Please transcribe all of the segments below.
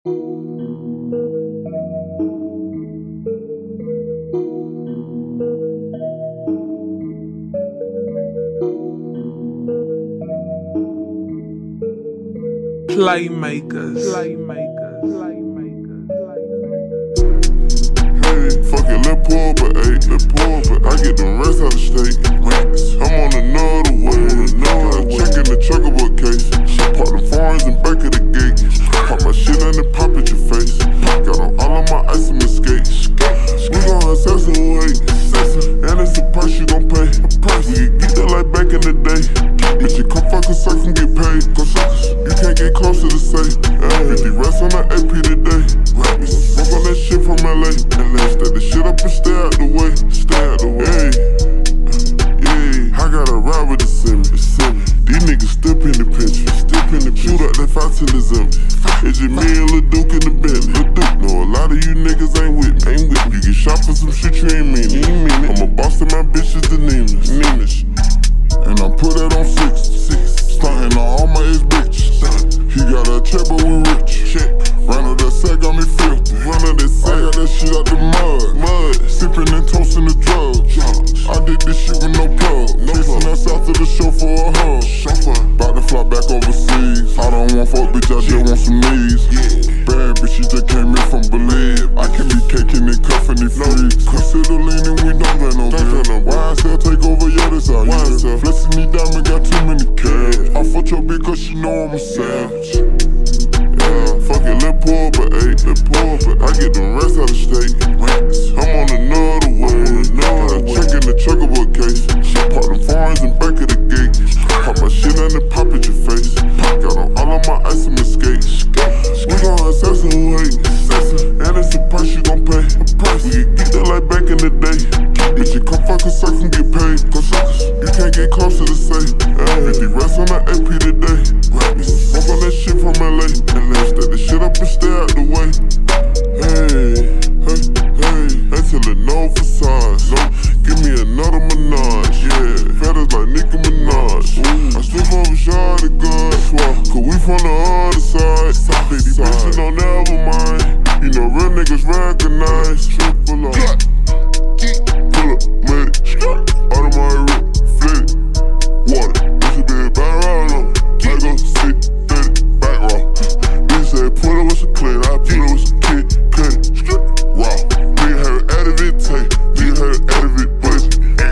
Playmakers. Hey, fuck it, let's pull, but I get them rest out of state. I'm on another way. Got a check in the checkerboard case. Park them foreigns in back of the gate. Pop my shit and then pop at your face. Got on all of my ice and my skates. We gon' assassinate, and it's the price you gon' pay. We can get that like back in the day. Bitch, you come fuck us, I can get paid. You can't get close to the safe. 50 rest on the AP today. Smoke on that shit from LA. Stack the shit up and stay out the way. Yeah, I gotta ride with the Simmons. These niggas still in the picture. Shoot up that 5 till it's empty. It's just me and Lil Duke in the Bentley. Know a lot of you niggas ain't with me. You get shot for some shit you ain't mean it. I'm a boss to my bitches, the Neemish. And I put that on 6. Stuntin' on all my ex-bitches. He got a check, but we rich. Run up that sack, got me filthy. I got that shit out the mud. Sippin' and toastin' the drugs. I did this shit with no plug. Chasing us out to the show for a hug. Bout to fly back overseas. I don't want fuck, bitch, I just want some knees. Bad bitch, she just came in from Believe. I can be caking and cuffin' these freaks. Consider leaning, we don't play no game. YSL take over, yeah, this out here. Flexin' these diamonds, got too many cash. I fuck your bitch cause she know I'm a savage. Fuck it, let's pull, but I get them rest out of state. I'm on another way. Got a check in the checkerboard case. Park them foreigns in back of the gate. Pop my shit and then pop at your face. Got on all of my ice and my skates. We gon' assassinate, and it's the price you gon' pay. We can get that like back in the day. Bitch, you come fuck us, I can get paid. You can't get close to the safe. 50 rest on the AP today. Smoke on that shit from LA. Stack the shit up and stay out the way. Hey, until it no facades. Give me another Minaj, yeah. Feathers like Nicki Minaj. I slip over shot of God, cause we from the other side. These bitches don't never mind. You know real niggas recognize. Triple up, pull up, made it. Automatic rip, flip it. Water, this should be a bad round on. I go sit, fit it, back roll. Bitch say pull up with some clean, I pull up with some kid, cut it. Raw, nigga had it out of it, take. Nigga had it out of it, budget.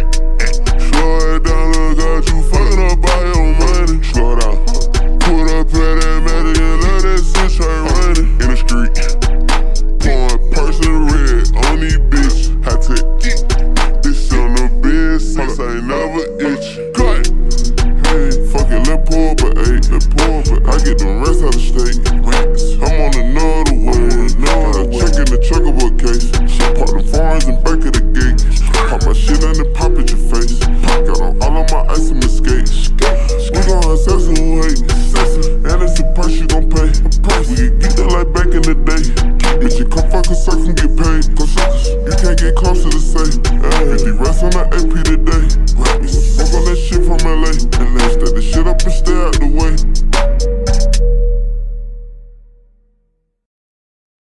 Slow it down, look, got you fucking up by your money. Slow it down. Put up at that magic and let that shit try running in the street. Pouring person red on these bitches. High tech. This shit on the bed, since I ain't never itch. Cut. Hey, fuck it, let's pull, but I get them rest out of state. I'm on another way. Got a check in the checkerboard case. Park them foreigns in back of the gate. Pop my shit and then pop at your face. Got on all of my ice and my skates. We gon' assassinate, and it's the price you gon' pay. We can get that like back in the day. Bitch, you come fuck us, I can get paid. You can't get close to the safe. 50 rest on the AP